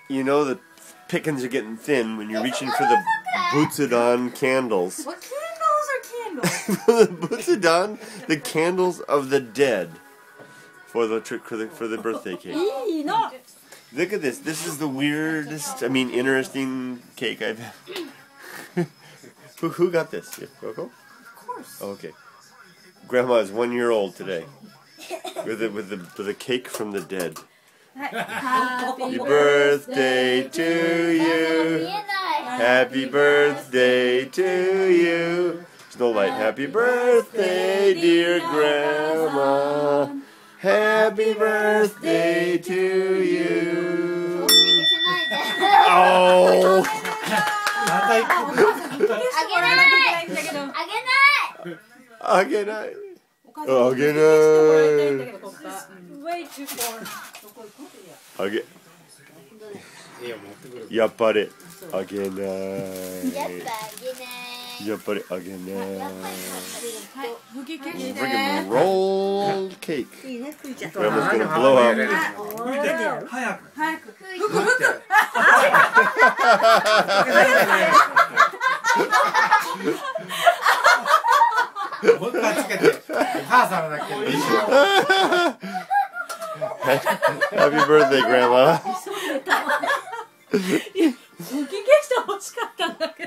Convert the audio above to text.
You know the pickings are getting thin when you're reaching for the Butsudan candles. What candles are candles? The Butsudan, the candles of the dead, for the birthday cake. Look at this. This is the weirdest, interesting cake I've had. Who got this? Coco? Of course. Oh, okay. Grandma is 1 year old today, with a cake from the dead. Happy birthday to you. Happy birthday to you. Snow White. Happy birthday, dear Grandma. Happy birthday to you. Oh.やっぱりあげない。やっぱりあげない。Freaking rolled cake. Grandma's gonna blow out. 早く。もう一回つけて、お母さんだけでいいよ。 Happy birthday, Grandma. 吹き消して欲しかったんだけど。